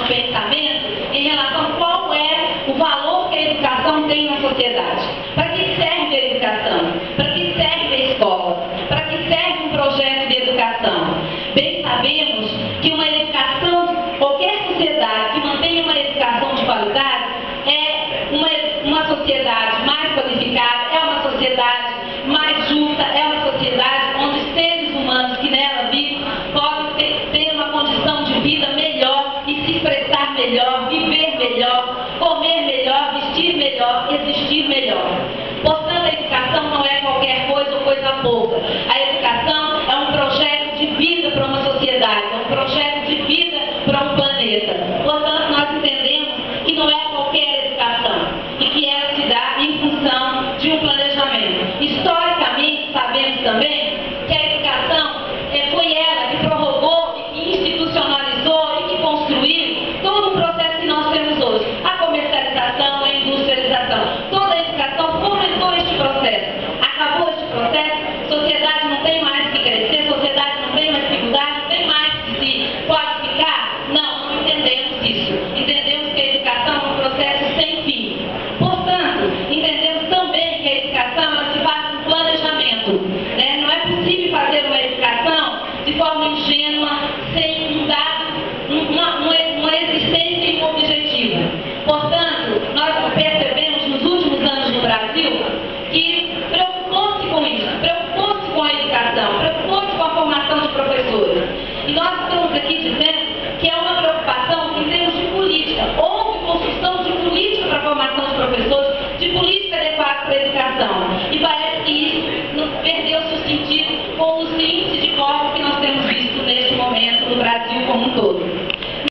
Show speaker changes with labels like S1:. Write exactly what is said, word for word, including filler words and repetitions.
S1: nosso pensamento em relação a qual é o valor que a educação tem na sociedade. Para que serve a educação? Para que serve a escola? Para que serve um projeto de educação? Bem sabemos que uma educação, qualquer sociedade que mantenha uma educação de qualidade é uma, uma sociedade mais qualificada, é uma sociedade mais justa, é uma sociedade onde os seres humanos que nela vivem podem ter, ter uma condição de vida melhor e se expressar melhor, viver melhor, comer melhor, vestir melhor, existir melhor. Portanto, a educação não é qualquer coisa ou coisa pouca. A educação é um projeto de vida para uma sociedade, é um projeto de vida para um planeta. Portanto, nós entendemos que não é qualquer educação e que ela se dá em função de um planejamento. Historicamente, sabemos também que a educação é, foi ela que prorrogou, e que institucionalizou e que construiu todo o processo que nós temos hoje. A comercialização, a industrialização, toda a educação fomentou este processo. Acabou este processo, a sociedade não tem mais que crescer, a sociedade não tem mais que mudar, não tem mais que se qualificar. Não, não entendemos isso. Entendemos que a educação é um processo sem fim. Portanto, entendemos também que a educação ela se faz com planejamento, né? Não é possível fazer uma educação de forma ingênua, sem um dado, uma, uma, uma existência e um objetivo. Portanto, nós percebemos nos últimos anos no Brasil que preocupou-se com isso, preocupou-se com a educação, preocupou-se com a formação de professores. E nós estamos aqui dizendo que é uma preocupação em termos de política. Houve construção de política para a formação de professores, de política adequada para a educação. E parece que isso perdeu-se o sentido com os índices de corte que nós temos visto neste momento no Brasil como um todo.